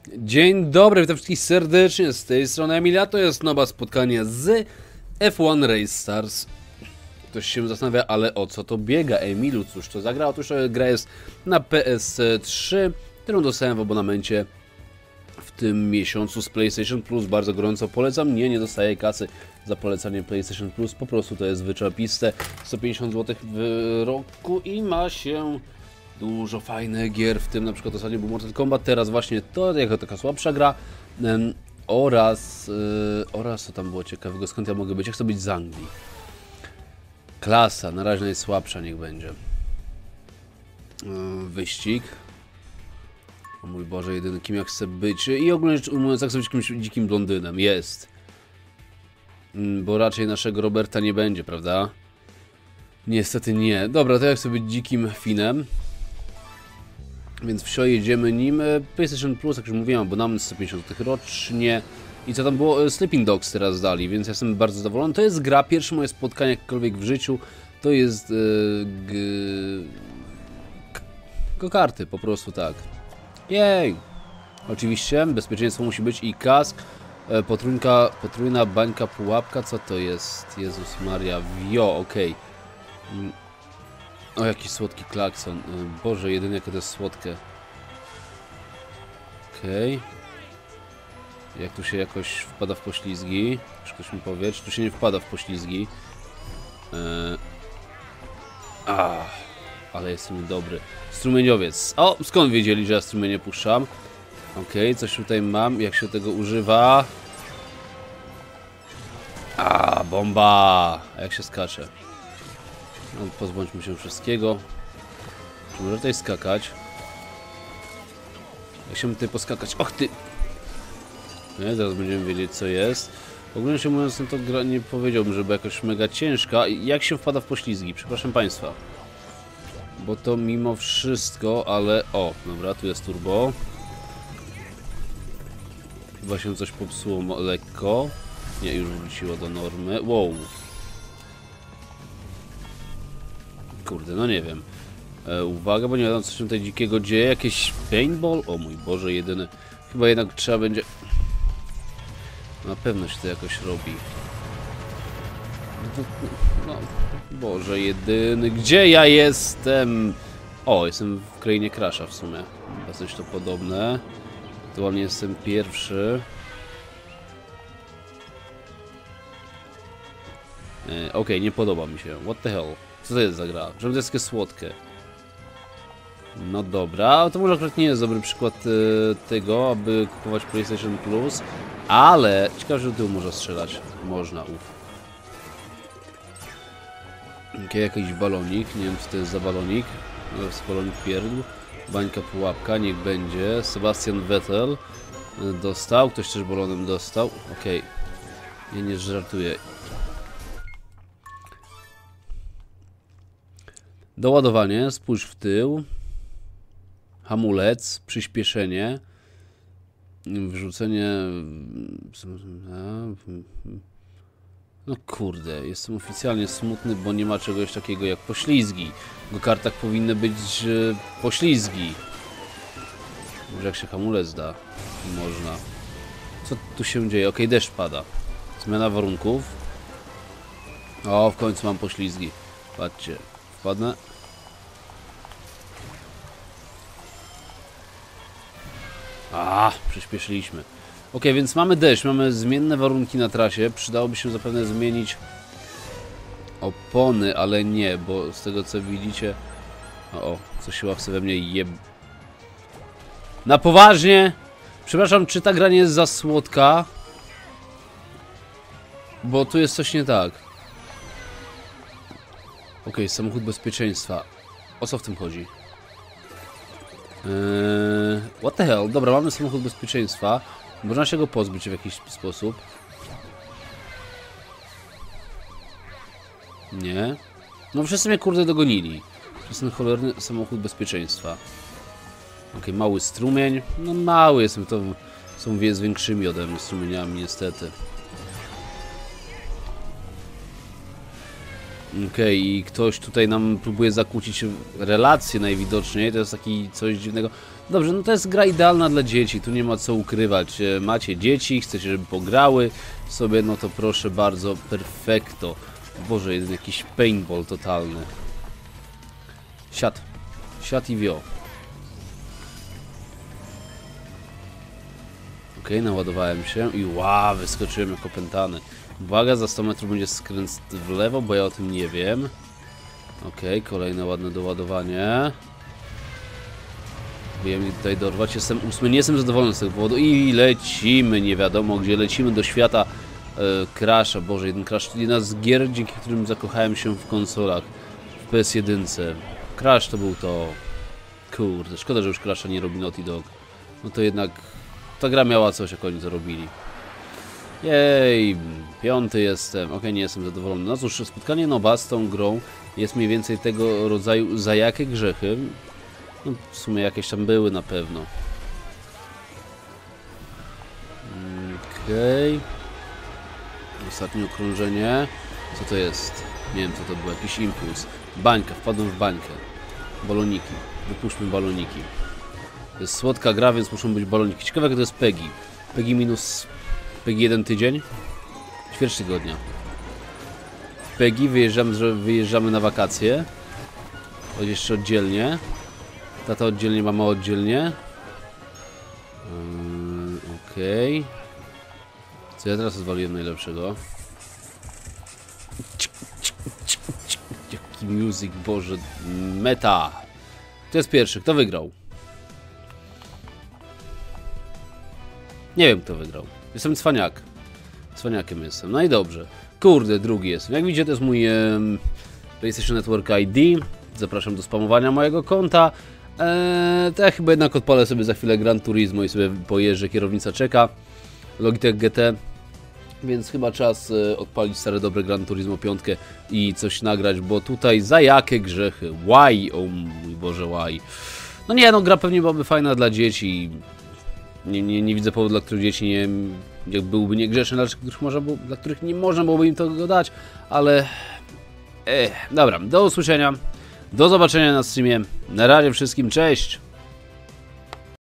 Dzień dobry, witam wszystkich serdecznie, z tej strony Emilia, to jest nowe spotkanie z F1 Race Stars. Ktoś się zastanawia, ale o co to biega, Emilu, cóż to za gra? Otóż gra jest na PS3, którą dostałem w abonamencie w tym miesiącu z PlayStation Plus, bardzo gorąco polecam, nie dostaję kasy za polecanie PlayStation Plus, po prostu to jest wyczerpiste, 150 zł w roku i ma się dużo fajnych gier, w tym na przykład ostatnio był Mortal Kombat, teraz właśnie to jako taka słabsza gra oraz co tam było ciekawego, skąd ja mogę być, ja chcę być z Anglii. Klasa, na razie najsłabsza niech będzie. Wyścig. O mój Boże, jedyny kim ja chcę być i ogólnie rzecz ujmując, jak chcę być jakimś dzikim blondynem, jest. Bo raczej naszego Roberta nie będzie, prawda? Niestety nie. Dobra, to ja chcę być dzikim Finem. Więc wsio jedziemy nim. PlayStation Plus, jak już mówiłem, abonament 150 zł rocznie. I co tam było? Sleeping Dogs teraz dali, więc ja jestem bardzo zadowolony. To jest gra, pierwsze moje spotkanie jakkolwiek w życiu. To jest go-karty, po prostu tak. Jej! Oczywiście, bezpieczeństwo musi być i kask. Potrójna bańka, pułapka, co to jest? Jezus Maria, wio, okej. O, jaki słodki klakson. Boże, jedynie jakie to jest słodkie. Okej. Jak tu się jakoś wpada w poślizgi? Czy ktoś mi powie, czy tu się nie wpada w poślizgi? Ale jestem dobry. Strumieniowiec. O, skąd wiedzieli, że ja strumienie puszczam? Okej, coś tutaj mam. Jak się tego używa? Bomba! A jak się skacze? No, pozbądźmy się wszystkiego. Czy może tutaj skakać? Jak się tutaj poskakać? Och ty! Nie, zaraz będziemy wiedzieć co jest. Ogólnie się mówiąc, no to gra nie powiedziałbym, żeby jakoś mega ciężka. Jak się wpada w poślizgi? Przepraszam Państwa. Bo to mimo wszystko, ale... O, dobra, tu jest turbo. Chyba się coś popsuło lekko. Nie, już wróciło do normy. Wow. Kurde, no nie wiem. Uwaga, bo nie wiadomo co się tutaj dzikiego dzieje. Jakieś paintball? O mój Boże, jedyny. Chyba jednak trzeba będzie... Na pewno się to jakoś robi. No, Boże, jedyny. Gdzie ja jestem? O, jestem w krainie Crasha w sumie. Dosyć to podobne. Aktualnie jestem pierwszy. Okej, nie podoba mi się. What the hell? Co to jest za gra? Żeby to jest takie słodkie. No dobra, to może akurat nie jest dobry przykład tego, aby kupować PlayStation Plus, ale ciekawe, że do tyłu można strzelać. Można, Okej, jakiś balonik, nie wiem co to jest za balonik. To jest balonik pierdł. Bańka pułapka, niech będzie. Sebastian Vettel dostał, ktoś też balonem dostał. Okej, ja nie żartuję. Doładowanie, spójrz w tył. Hamulec, przyspieszenie. Wrzucenie... No kurde, jestem oficjalnie smutny, bo nie ma czegoś takiego jak poślizgi. W go-kartach powinny być poślizgi. Może jak się hamulec da, można. Co tu się dzieje? Okej, deszcz pada. Zmiana warunków. O, w końcu mam poślizgi. Patrzcie, wpadnę. Przyspieszyliśmy. Ok, więc mamy deszcz, mamy zmienne warunki na trasie. Przydałoby się zapewne zmienić opony, ale nie, bo z tego co widzicie... O, coś się chce we mnie jeb... Na poważnie? Przepraszam, czy ta gra nie jest za słodka? Bo tu jest coś nie tak. Ok, samochód bezpieczeństwa. O co w tym chodzi? What the hell? Dobra, mamy samochód bezpieczeństwa. Można się go pozbyć w jakiś sposób. Nie. No wszyscy mnie kurde dogonili. Przez ten cholerny samochód bezpieczeństwa. Okej, mały strumień. No mały jestem, to są z większymi ode mnie strumieniami niestety. Okej, i ktoś tutaj nam próbuje zakłócić relacje najwidoczniej. To jest taki coś dziwnego. Dobrze, no to jest gra idealna dla dzieci, tu nie ma co ukrywać. Macie dzieci, chcecie, żeby pograły sobie, no to proszę bardzo, perfekto. Boże, jeden jakiś paintball totalny. Siad. Siad i wio. Okej, naładowałem się i wow, wyskoczyłem jako opętany. Uwaga, za 100 metrów będzie skręt w lewo, bo ja o tym nie wiem. Okej, kolejne ładne doładowanie. Próbuję mnie tutaj dorwać. Jestem 8. Nie jestem zadowolony z tego powodu. I lecimy, nie wiadomo gdzie. Lecimy do świata Crasha. Boże, jedna z gier, dzięki którym zakochałem się w konsolach. W PS1. Crash to był to... Kurde, szkoda, że już Crasha nie robi Naughty Dog. No to jednak... Ta gra miała coś, jak oni to robili. Jej, 5. jestem. Okej, nie jestem zadowolony. No cóż, spotkanie Noba z tą grą jest mniej więcej tego rodzaju za jakie grzechy. No, w sumie jakieś tam były na pewno. Okej. Ostatnie okrążenie. Co to jest? Nie wiem co to było. Jakiś impuls. Bańka, wpadłem w bańkę. Baloniki. Wypuśćmy baloniki. To jest słodka gra, więc muszą być baloniki. Ciekawe jak to jest Peggy. Peggy minus... Peggy 1 tydzień? Ćwierć tygodnia. Peggy wyjeżdżamy na wakacje. Choć jeszcze oddzielnie. Tata oddzielnie, mama oddzielnie. Okej. Co ja teraz odwaliłem najlepszego? Jaki music, Boże. Meta. To jest pierwszy. Kto wygrał? Nie wiem kto wygrał. Jestem cwaniak. Cwaniakiem jestem. No i dobrze. Kurde, drugi jestem. Jak widzicie to jest mój PlayStation Network ID. Zapraszam do spamowania mojego konta. To ja chyba jednak odpalę sobie za chwilę Gran Turismo i sobie pojeżdżę, kierownica czeka. Logitech GT. Więc chyba czas odpalić stare dobre Gran Turismo 5 i coś nagrać, bo tutaj za jakie grzechy? Why? O mój Boże, why? No nie, no gra pewnie byłaby fajna dla dzieci. Nie widzę powodu, dla których dzieci nie byłby niegrzeczny, dla których nie można byłoby im tego dać, ale... dobra, do usłyszenia, do zobaczenia na streamie, na razie wszystkim, cześć!